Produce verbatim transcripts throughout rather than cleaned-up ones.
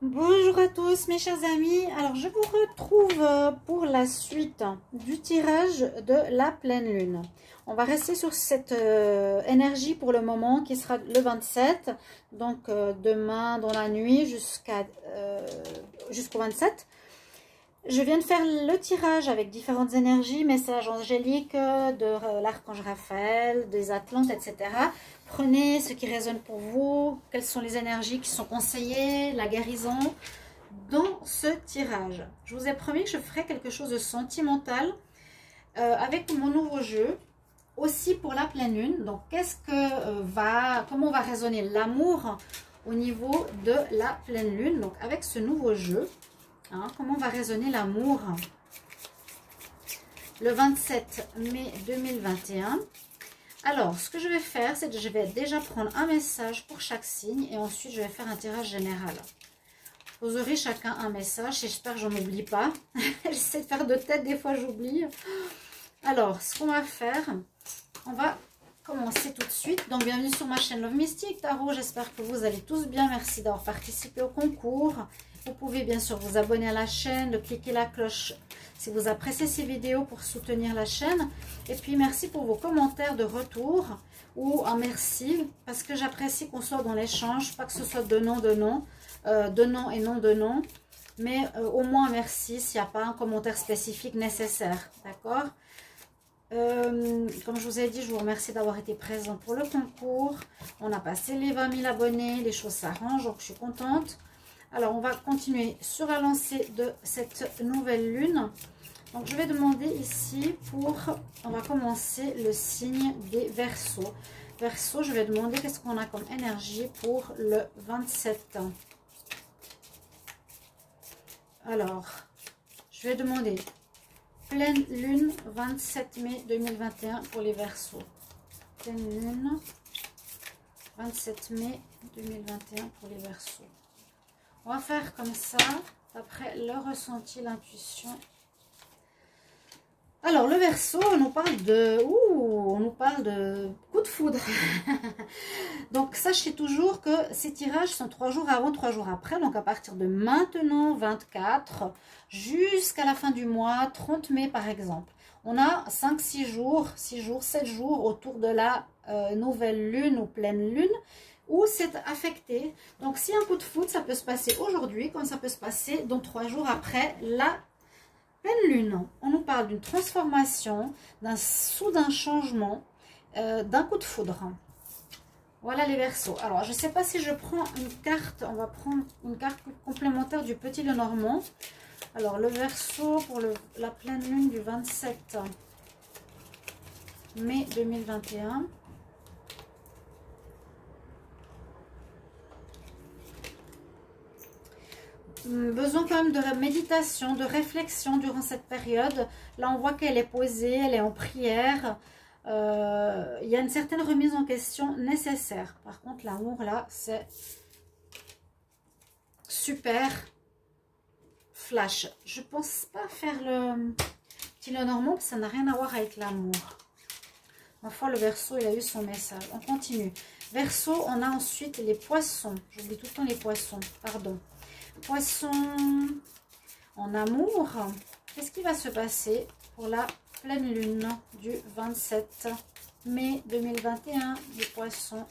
Bonjour à tous mes chers amis, alors je vous retrouve pour la suite du tirage de la pleine lune. On va rester sur cette euh, énergie pour le moment qui sera le vingt-sept, donc euh, demain dans la nuit jusqu'à euh, jusqu'au vingt-sept. Je viens de faire le tirage avec différentes énergies, messages angéliques, de l'archange Raphaël, des Atlantes, et cetera. Prenez ce qui résonne pour vous, quelles sont les énergies qui sont conseillées, la guérison dans ce tirage. Je vous ai promis que je ferai quelque chose de sentimental euh, avec mon nouveau jeu, aussi pour la pleine lune. Donc, qu'est-ce que euh, va, comment va résonner l'amour au niveau de la pleine lune? Donc, avec ce nouveau jeu. Hein, comment va résonner l'amour le vingt-sept mai deux mille vingt et un. Alors, ce que je vais faire, c'est que je vais déjà prendre un message pour chaque signe et ensuite je vais faire un tirage général. Vous aurez chacun un message, j'espère que j'en oublie pas. J'essaie de faire de tête, des fois j'oublie. Alors, ce qu'on va faire, on va commencer tout de suite. Donc, bienvenue sur ma chaîne Love Mystique Tarot. J'espère que vous allez tous bien. Merci d'avoir participé au concours. Vous pouvez bien sûr vous abonner à la chaîne, de cliquer la cloche si vous appréciez ces vidéos pour soutenir la chaîne. Et puis merci pour vos commentaires de retour ou un merci parce que j'apprécie qu'on soit dans l'échange, pas que ce soit donnant, donnant, euh, donnant et non donnant, mais euh, au moins un merci s'il n'y a pas un commentaire spécifique nécessaire, d'accord? Euh, comme je vous ai dit, je vous remercie d'avoir été présent pour le concours. On a passé les vingt mille abonnés, les choses s'arrangent, donc je suis contente. Alors, on va continuer sur la lancée de cette nouvelle lune. Donc, je vais demander ici pour... On va commencer le signe des Verseaux. Verseaux, je vais demander qu'est-ce qu'on a comme énergie pour le vingt-sept. Alors, je vais demander pleine lune vingt-sept mai deux mille vingt et un pour les Verseaux. Pleine lune vingt-sept mai deux mille vingt et un pour les Verseaux. On va faire comme ça, après le ressenti, l'intuition. Alors, le Verseau, on nous parle de... Ouh, on nous parle de coup de foudre. Donc, sachez toujours que ces tirages sont trois jours avant, trois jours après. Donc, à partir de maintenant, vingt-quatre, jusqu'à la fin du mois, trente mai par exemple. On a cinq six jours, six jours, sept jours autour de la euh, nouvelle lune ou pleine lune, où c'est affecté. Donc, si un coup de foudre, ça peut se passer aujourd'hui, comme ça peut se passer dans trois jours après la pleine lune. On nous parle d'une transformation, d'un soudain changement, euh, d'un coup de foudre. Voilà les Verseaux. Alors, je ne sais pas si je prends une carte, on va prendre une carte complémentaire du Petit Lenormand. Alors, le Verseau pour le, la pleine lune du vingt-sept mai deux mille vingt et un. Besoin quand même de méditation, de réflexion durant cette période. Là, on voit qu'elle est posée, elle est en prière. Euh, il y a une certaine remise en question nécessaire. Par contre, l'amour, là, c'est super flash. Je pense pas faire le petit Lenormand, parce que ça n'a rien à voir avec l'amour. Ma foi, le Verseau, il a eu son message. On continue. Verseau, on a ensuite les poissons. J'oublie tout le temps les poissons, pardon. Poisson en amour, qu'est-ce qui va se passer pour la pleine lune du vingt-sept mai deux mille vingt et un du Poisson?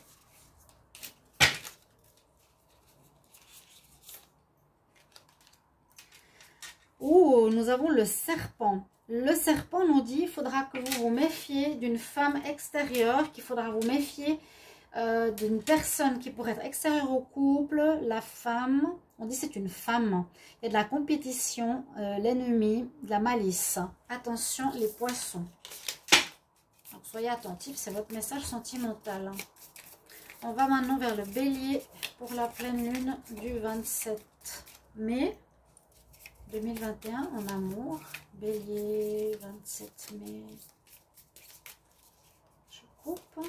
Oh, nous avons le serpent. Le serpent nous dit qu'il faudra que vous vous méfiez d'une femme extérieure, qu'il faudra vous méfier euh, d'une personne qui pourrait être extérieure au couple, la femme. On dit c'est une femme. Il y a de la compétition, euh, l'ennemi, de la malice. Attention les poissons. Donc soyez attentifs, c'est votre message sentimental. On va maintenant vers le bélier pour la pleine lune du vingt-sept mai deux mille vingt et un en amour. Bélier, vingt-sept mai. Je coupe.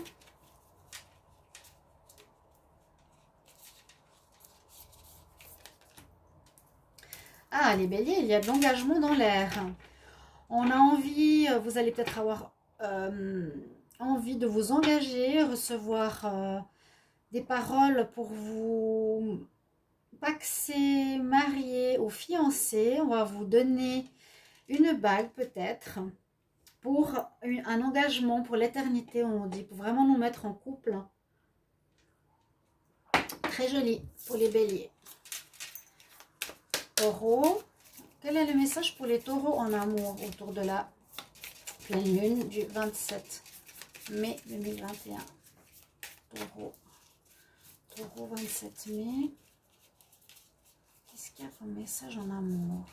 Ah, les béliers, il y a de l'engagement dans l'air. On a envie, vous allez peut-être avoir euh, envie de vous engager, recevoir euh, des paroles pour vous paxé, marié ou fiancé, on va vous donner une bague peut-être pour une, un engagement pour l'éternité, on dit, pour vraiment nous mettre en couple. Très joli pour les béliers. Taureau, quel est le message pour les taureaux en amour autour de la pleine lune du vingt-sept mai deux mille vingt et un? Taureau, Taureau vingt-sept mai. Qu'est-ce qu'il y a comme message en amour?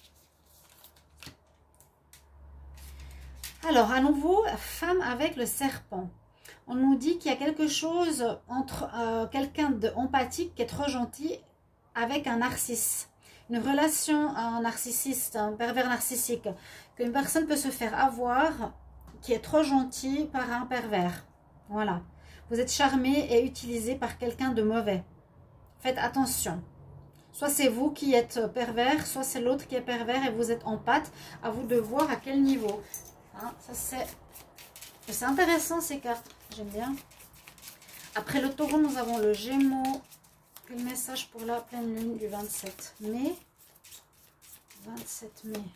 Alors, à nouveau, femme avec le serpent. On nous dit qu'il y a quelque chose entre euh, quelqu'un d'empathique qui est trop gentil avec un narcisse. Une relation, un narcissiste, un pervers narcissique. Qu'une personne peut se faire avoir qui est trop gentil par un pervers. Voilà. Vous êtes charmé et utilisé par quelqu'un de mauvais. Faites attention. Soit c'est vous qui êtes pervers, soit c'est l'autre qui est pervers et vous êtes en pâte. À vous de voir à quel niveau. Hein, ça c'est... C'est intéressant ces cartes. J'aime bien. Après le taureau, nous avons le gémeaux. Quel message pour la pleine lune du vingt-sept mai? vingt-sept mai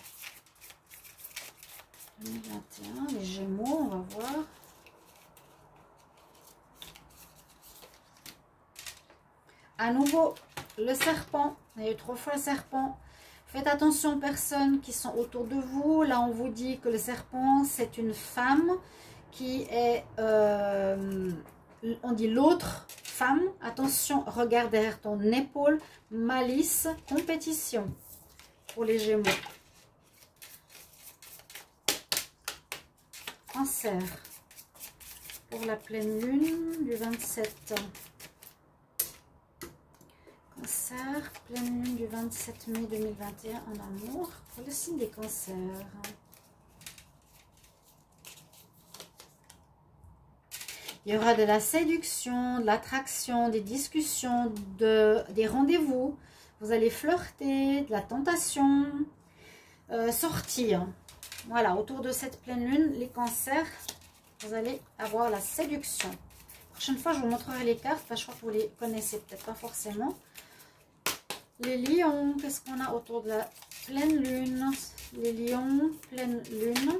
deux mille vingt et un. Les gémeaux, on va voir. À nouveau, le serpent. Il y a eu trois fois le serpent. Faites attention aux personnes qui sont autour de vous. Là, on vous dit que le serpent, c'est une femme qui est, euh, on dit l'autre femme. Attention, regarde derrière ton épaule. Malice, compétition pour les gémeaux. Cancer pour la pleine lune du vingt-sept. Cancer, pleine lune du vingt-sept mai deux mille vingt et un en amour pour le signe des cancers. Il y aura de la séduction, de l'attraction, des discussions, de, des rendez-vous. Vous allez flirter, de la tentation, euh, sortir. Voilà, autour de cette pleine lune, les cancers, vous allez avoir la séduction. La prochaine fois, je vous montrerai les cartes, parce que je crois que vous les connaissez peut-être pas forcément. Les lions, qu'est-ce qu'on a autour de la pleine lune? Les lions, pleine lune.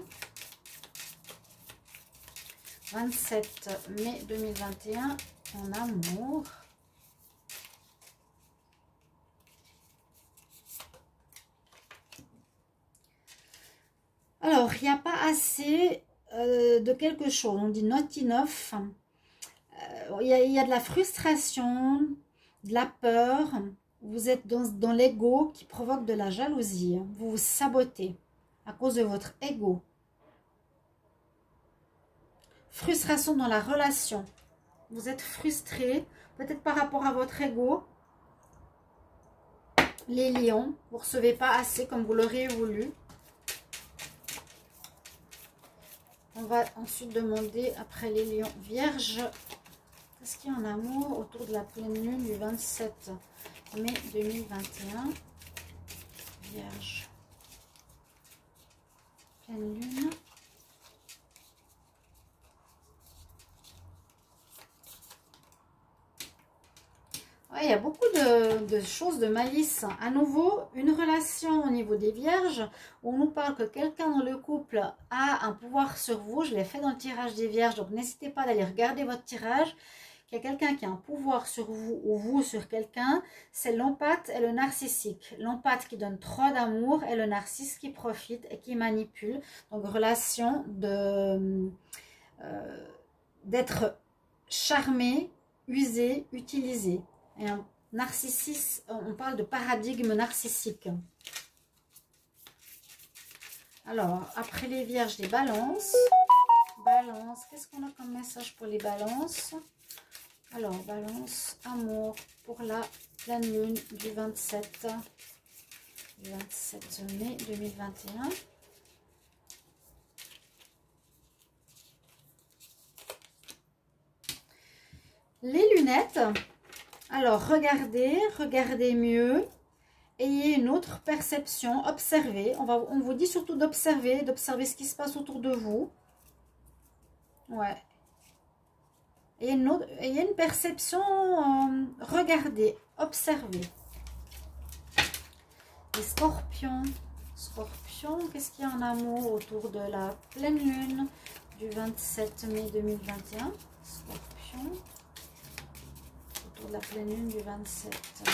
vingt-sept mai deux mille vingt et un en amour. Alors, il n'y a pas assez euh, de quelque chose. On dit not enough. Euh, il, y a, il y a de la frustration, de la peur. Vous êtes dans, dans l'ego qui provoque de la jalousie. Vous vous sabotez à cause de votre ego. Frustration dans la relation. Vous êtes frustré, peut-être par rapport à votre ego. Les lions, vous ne recevez pas assez comme vous l'auriez voulu. On va ensuite demander, après les lions, vierge. Qu'est-ce qu'il y a en amour autour de la pleine lune du vingt-sept mai deux mille vingt et un? Vierge. Pleine lune. Ouais, il y a beaucoup de, de choses de malice. À nouveau, une relation au niveau des vierges, où on nous parle que quelqu'un dans le couple a un pouvoir sur vous. Je l'ai fait dans le tirage des vierges, donc n'hésitez pas d'aller regarder votre tirage. Il y a quelqu'un qui a un pouvoir sur vous ou vous sur quelqu'un. C'est l'empathe et le narcissique. L'empathe qui donne trop d'amour et le narcisse qui profite et qui manipule. Donc relation de euh, d'être charmé, usé, utilisé. Et un narcissisme, on parle de paradigme narcissique. Alors, après les vierges, des balances. Balance, qu'est-ce qu'on a comme message pour les balances? Alors, balance, amour, pour la pleine lune du vingt-sept, du vingt-sept mai deux mille vingt et un. Les lunettes. Alors, regardez, regardez mieux. Ayez une autre perception, observez. On, va, on vous dit surtout d'observer, d'observer ce qui se passe autour de vous. Ouais. Ayez une, autre, ayez une perception, euh, regardez, observez. Les scorpions. Scorpion, qu'est-ce qu'il y a en amour autour de la pleine lune du vingt-sept mai deux mille vingt et un? Scorpion. Autour de la pleine lune du vingt-sept.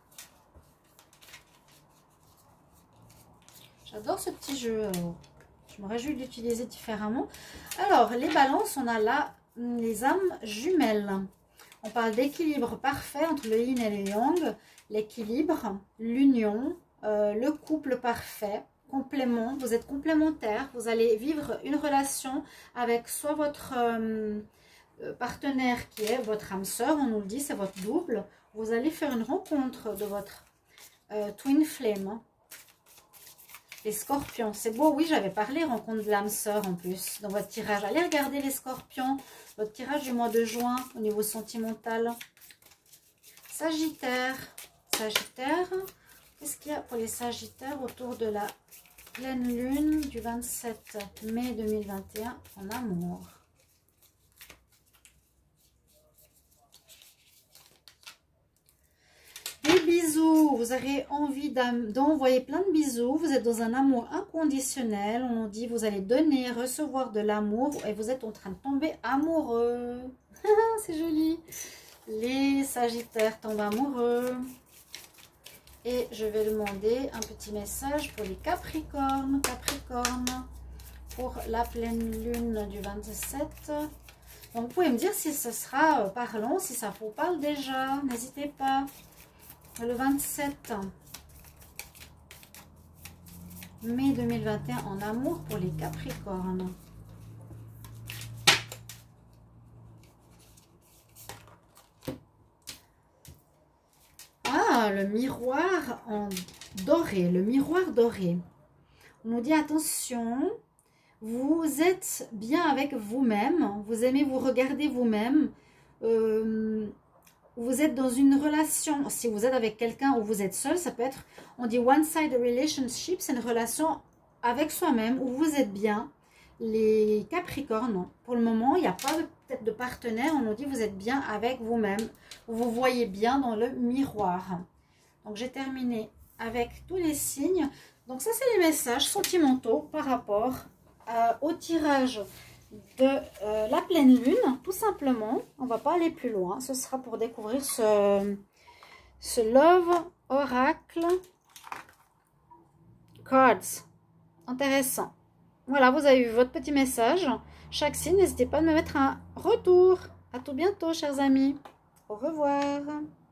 J'adore ce petit jeu. Alors, je me réjouis d'utiliser différemment. Alors, les balances, on a là les âmes jumelles. On parle d'équilibre parfait entre le yin et le yang. L'équilibre, l'union, euh, le couple parfait, complément. Vous êtes complémentaires. Vous allez vivre une relation avec soit votre euh, partenaire qui est votre âme sœur, on nous le dit, c'est votre double. Vous allez faire une rencontre de votre euh, twin flame. Les scorpions, c'est beau, oui, j'avais parlé rencontre de l'âme sœur en plus dans votre tirage. Allez regarder les scorpions, votre tirage du mois de juin au niveau sentimental. Sagittaire, Sagittaire, qu'est-ce qu'il y a pour les Sagittaires autour de la pleine lune du vingt-sept mai deux mille vingt et un en amour? Des bisous, vous aurez envie d'envoyer plein de bisous, vous êtes dans un amour inconditionnel, on nous dit vous allez donner, recevoir de l'amour et vous êtes en train de tomber amoureux. C'est joli. Les Sagittaires tombent amoureux. Et je vais demander un petit message pour les Capricornes, Capricorne, pour la pleine lune du vingt-sept. Donc vous pouvez me dire si ce sera parlant, si ça vous parle déjà, n'hésitez pas. Le vingt-sept mai deux mille vingt et un en amour pour les Capricornes. Ah, le miroir en doré, le miroir doré. On nous dit attention, vous êtes bien avec vous-même, vous aimez vous regarder vous-même. Euh, Vous êtes dans une relation, si vous êtes avec quelqu'un ou vous êtes seul, ça peut être, on dit one-side relationship, c'est une relation avec soi-même où vous êtes bien. Les Capricornes, pour le moment, il n'y a pas peut-être de partenaire, on nous dit vous êtes bien avec vous-même, vous vous voyez bien dans le miroir. Donc j'ai terminé avec tous les signes. Donc ça c'est les messages sentimentaux par rapport euh, au tirage de euh, la pleine lune, tout simplement. On va pas aller plus loin, ce sera pour découvrir ce, ce Love Oracle Cards. Intéressant. Voilà, vous avez eu votre petit message. Chaque signe, n'hésitez pas à me mettre un retour. À tout bientôt, chers amis. Au revoir.